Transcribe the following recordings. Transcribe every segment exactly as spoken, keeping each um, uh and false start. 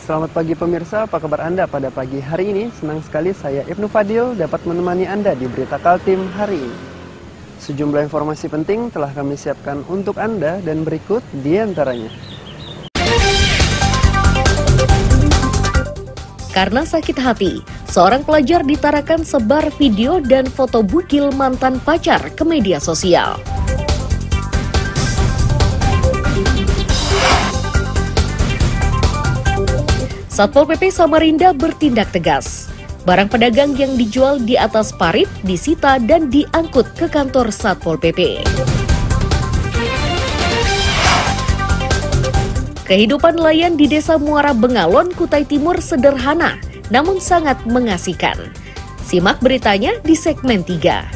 Selamat pagi pemirsa, apa kabar Anda pada pagi hari ini? Senang sekali saya Ibnu Fadil dapat menemani Anda di Berita Kaltim hari ini. Sejumlah informasi penting telah kami siapkan untuk Anda dan berikut di antaranya. Karena sakit hati, seorang pelajar di Tarakan sebar video dan foto bugil mantan pacar ke media sosial. Satpol P P Samarinda bertindak tegas. Barang pedagang yang dijual di atas parit disita dan diangkut ke kantor Satpol P P. Kehidupan nelayan di Desa Muara Bengalon, Kutai Timur sederhana, namun sangat mengasihkan. Simak beritanya di segmen tiga.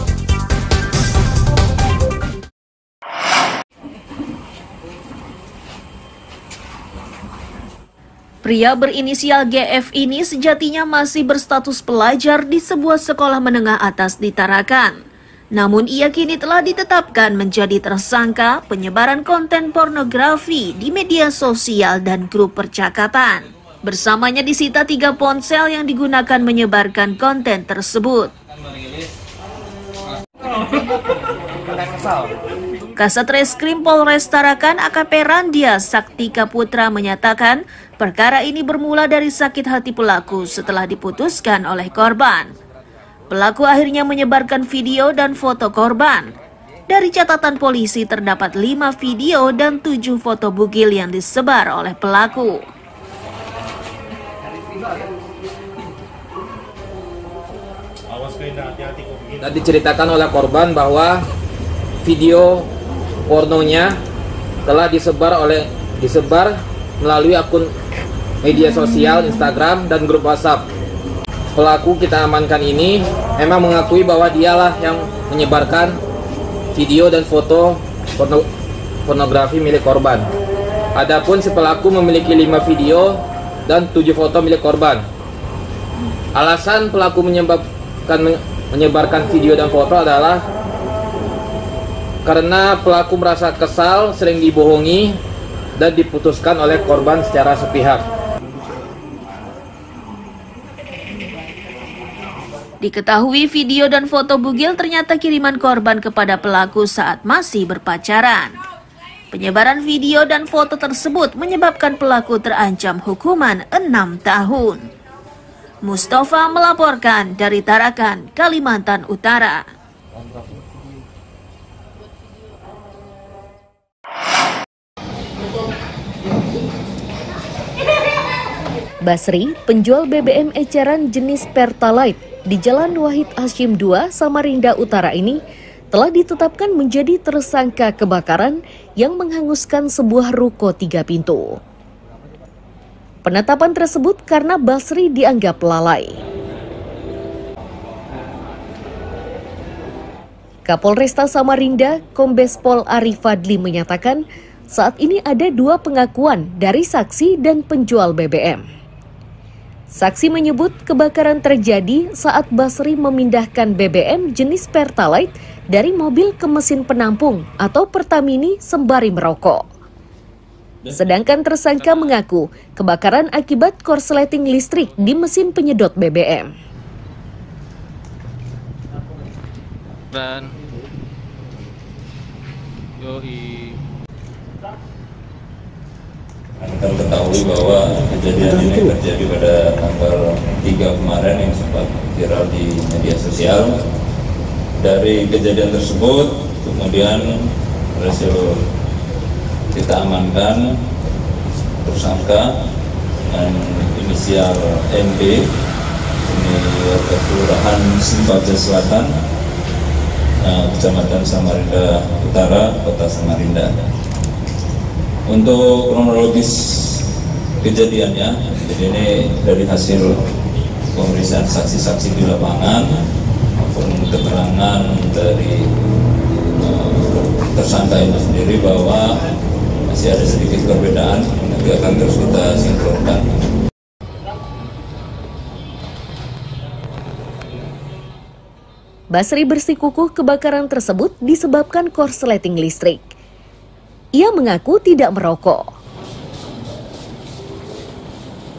Pria berinisial G F ini sejatinya masih berstatus pelajar di sebuah sekolah menengah atas di Tarakan. Namun ia kini telah ditetapkan menjadi tersangka penyebaran konten pornografi di media sosial dan grup percakapan. Bersamanya disita tiga ponsel yang digunakan menyebarkan konten tersebut. Kasat Reskrim Polres Tarakan A K P Randia Saktika Putra menyatakan perkara ini bermula dari sakit hati pelaku setelah diputuskan oleh korban. Pelaku akhirnya menyebarkan video dan foto korban. Dari catatan polisi terdapat lima video dan tujuh foto bugil yang disebar oleh pelaku. Dan diceritakan oleh korban bahwa video pornonya telah disebar oleh disebar melalui akun media sosial Instagram dan grup WhatsApp. Pelaku kita amankan ini memang mengakui bahwa dialah yang menyebarkan video dan foto porno, pornografi milik korban. Adapun si pelaku memiliki lima video dan tujuh foto milik korban. Alasan pelaku menyebabkan menyebarkan video dan foto adalah karena pelaku merasa kesal, sering dibohongi, dan diputuskan oleh korban secara sepihak. Diketahui video dan foto bugil ternyata kiriman korban kepada pelaku saat masih berpacaran. Penyebaran video dan foto tersebut menyebabkan pelaku terancam hukuman enam tahun. Mustafa melaporkan dari Tarakan, Kalimantan Utara. Basri, penjual B B M eceran jenis Pertalite di Jalan Wahid Hashim dua, Samarinda Utara ini telah ditetapkan menjadi tersangka kebakaran yang menghanguskan sebuah ruko tiga pintu. Penetapan tersebut karena Basri dianggap lalai. Kapolresta Samarinda, Kombes Pol Arif Fadli menyatakan saat ini ada dua pengakuan dari saksi dan penjual B B M. Saksi menyebut kebakaran terjadi saat Basri memindahkan B B M jenis Pertalite dari mobil ke mesin penampung atau Pertamini sembari merokok. Sedangkan tersangka mengaku kebakaran akibat korsleting listrik di mesin penyedot B B M. Dan yoi. Kita ketahui bahwa kejadian ini terjadi pada tanggal tiga kemarin yang sempat viral di media sosial. Dari kejadian tersebut, kemudian berhasil kita amankan tersangka dengan inisial M B, ini warga Kelurahan Simpaja Selatan, Kecamatan Samarinda Utara, Kota Samarinda. Untuk kronologis kejadiannya, jadi ini dari hasil pemeriksaan saksi-saksi di lapangan maupun keterangan dari uh, tersangka itu sendiri bahwa masih ada sedikit perbedaan, nanti akan terus kita sinkronkan. Basri bersikukuh kebakaran tersebut disebabkan korsleting listrik. Ia mengaku tidak merokok.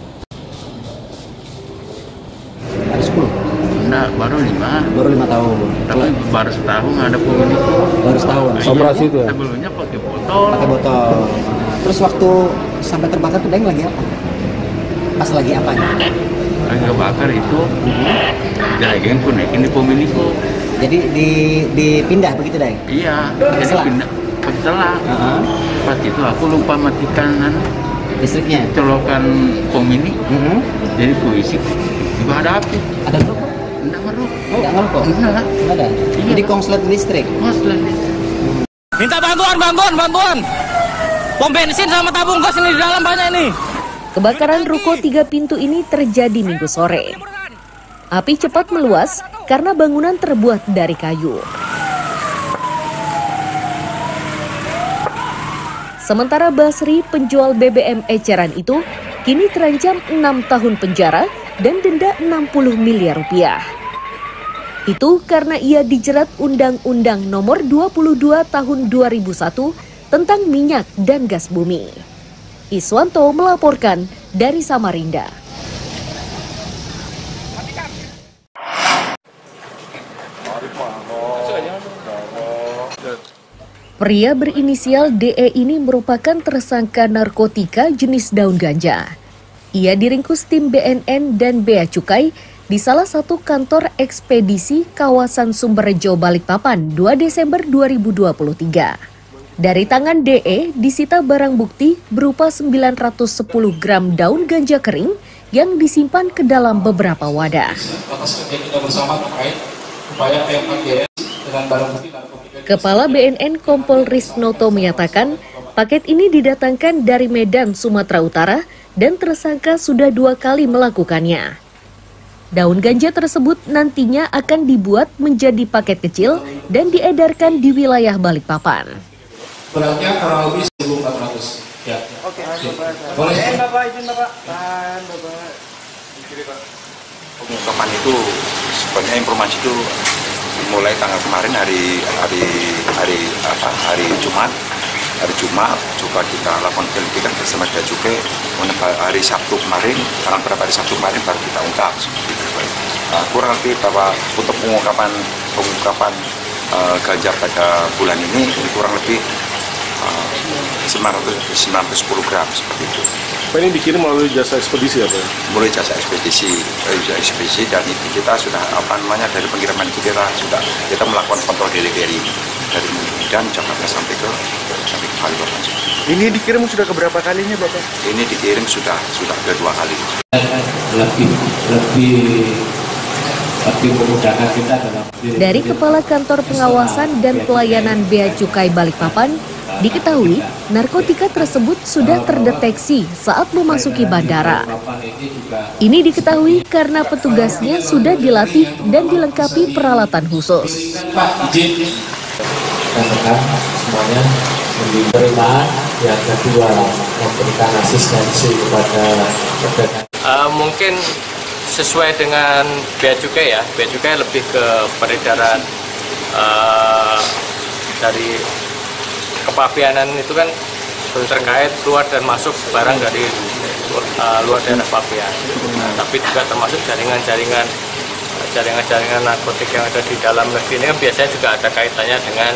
Enggak, baru lima. Baru lima tahun. Tapi baru setahun ada pemilik. Baru setahun. Operasi itu ya? Sebelumnya pakai botol. Pakai botol. Terus waktu sampai terbakar tuh Daeng lagi apa? Pas lagi apa? Lagi kebakar itu, Daeng pun naikin di pemilikku. Jadi di dipindah begitu Daeng? Iya, jadi pindah. Setelah, uh-huh. pas itu aku lupa matikan listriknya, colokan pemilik. uh-huh. Jadi puisi juga ada api. Ada ngerokok? Enggak ngerokok. Oh, enggak ngerokok? Enggak. Enggak ada? Iya. Jadi konslet listrik? Konslet listrik. Minta bantuan, bantuan, bantuan. Pom bensin sama tabung gas ini di dalam banyak ini. Kebakaran ruko tiga pintu ini terjadi Minggu sore. Api cepat meluas karena bangunan terbuat dari kayu. Sementara Basri, penjual B B M eceran itu, kini terancam enam tahun penjara dan denda enam puluh miliar rupiah. Itu karena ia dijerat Undang-Undang Nomor dua puluh dua Tahun dua ribu satu tentang minyak dan gas bumi. Iswanto melaporkan dari Samarinda. Pria berinisial D E ini merupakan tersangka narkotika jenis daun ganja. Ia diringkus tim B N N dan Bea Cukai di salah satu kantor ekspedisi kawasan Sumberjo, Balikpapan, dua Desember dua ribu dua puluh tiga. Dari tangan D E disita barang bukti berupa sembilan ratus sepuluh gram daun ganja kering yang disimpan ke dalam beberapa wadah. Kepala B N N Kompol Risnoto menyatakan paket ini didatangkan dari Medan, Sumatera Utara dan tersangka sudah dua kali melakukannya. Daun ganja tersebut nantinya akan dibuat menjadi paket kecil dan diedarkan di wilayah Balikpapan. Beratnya kurang lebih seribu empat ratus. Ya. Oke, boleh. Izin Bapak, izin Bapak. Tahan, Bapak. Pengungkapan itu sebenarnya informasi itu mulai tanggal kemarin hari hari hari apa hari Jumat hari Jumat juga kita lakukan penyelidikan bersama Bea Cukai. Hari Sabtu kemarin tanggal berapa hari Sabtu kemarin baru kita ungkap. Nah, kurang lebih bahwa untuk pengungkapan pengungkapan uh, ganja pada bulan ini, ini kurang lebih uh, sembilan ratus sepuluh gram seperti itu. Apa ini dikirim melalui jasa ekspedisi apa? Mulai jasa ekspedisi, jasa ekspedisi dan itu kita sudah apa namanya dari pengiriman itu kita sudah kita melakukan kontrol delivery dari Medan Jakarta sampai ke sampai ke Balikpapan. Ini dikirim sudah keberapa kalinya Bapak? Ini dikirim sudah sudah kedua kali. Lebih lebih lebih memudahkan kita dalam. Dari Kepala Kantor Pengawasan dan Pelayanan Bea Cukai Balikpapan, diketahui narkotika tersebut sudah terdeteksi saat memasuki bandara. Ini diketahui karena petugasnya sudah dilatih dan dilengkapi peralatan khusus. Pak, izin. Katakan semuanya penerimaan yang kedua memberikan asistensi kepada pedagang. Uh, mungkin sesuai dengan Bea Cukai ya, Bea Cukai lebih ke peredaran uh, dari kepabeanan itu kan terkait keluar dan masuk barang dari uh, luar daerah pabean. Nah, tapi juga termasuk jaringan-jaringan jaringan-jaringan narkotik yang ada di dalam negeri ini kan biasanya juga ada kaitannya dengan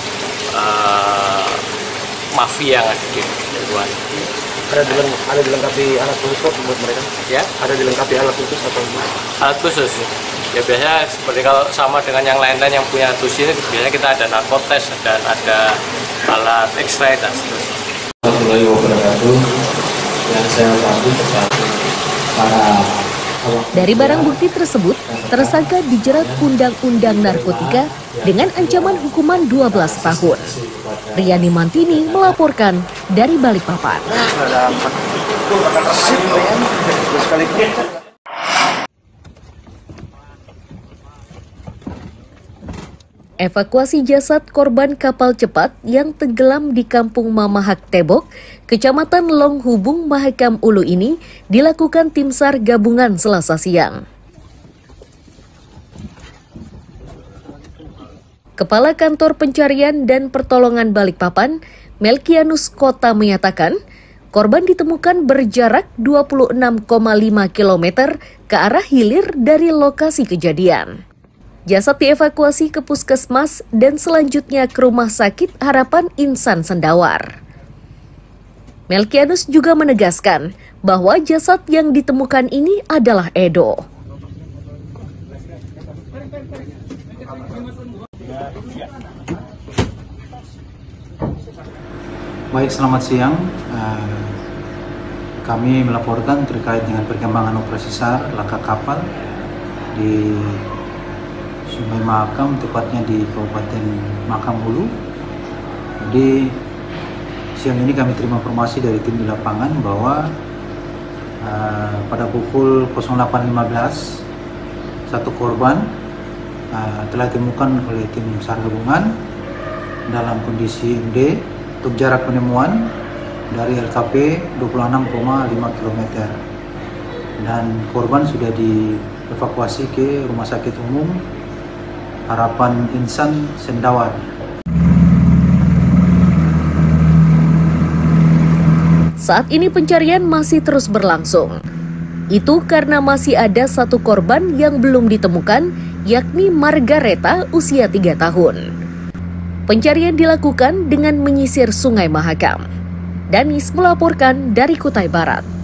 uh, mafia yang ada di luar. Ada dileng ada dilengkapi alat khusus buat mereka? Ya, ada dilengkapi alat khusus atau alat khusus. Ya biasanya seperti kalau sama dengan yang lain-lain yang punya tusi ini biasanya kita ada narkotes dan ada alat X-ray dan seterusnya. Assalamualaikum wabarakatuh. Yang saya hormati kepada para Dari barang bukti tersebut, tersangka dijerat Undang-Undang Narkotika dengan ancaman hukuman dua belas tahun. Riani Mantini melaporkan dari Balikpapan. Evakuasi jasad korban kapal cepat yang tenggelam di Kampung Mamahak Tebok, Kecamatan Longhubung, Mahakam Ulu ini dilakukan tim SAR gabungan Selasa siang. Kepala Kantor Pencarian dan Pertolongan Balikpapan, Melkianus Kota menyatakan, Korban ditemukan berjarak dua puluh enam koma lima kilometer ke arah hilir dari lokasi kejadian. Jasad dievakuasi ke puskesmas dan selanjutnya ke Rumah Sakit Harapan Insan Sendawar. Melkianus juga menegaskan bahwa jasad yang ditemukan ini adalah Edo. Baik, selamat siang. Uh, kami melaporkan terkait dengan perkembangan operasi SAR laka kapal di Sungai Mahakam, tepatnya di Kabupaten Mahakam Hulu. Jadi siang ini kami terima informasi dari tim di lapangan bahwa uh, pada pukul delapan lima belas satu korban uh, telah ditemukan oleh tim SAR gabungan dalam kondisi M D untuk jarak penemuan dari L K P dua puluh enam koma lima kilometer, dan korban sudah dievakuasi ke Rumah Sakit Umum Harapan Insan Sendawar. Saat ini pencarian masih terus berlangsung. Itu karena masih ada satu korban yang belum ditemukan, yakni Margareta usia tiga tahun. Pencarian dilakukan dengan menyisir Sungai Mahakam. Danis melaporkan dari Kutai Barat.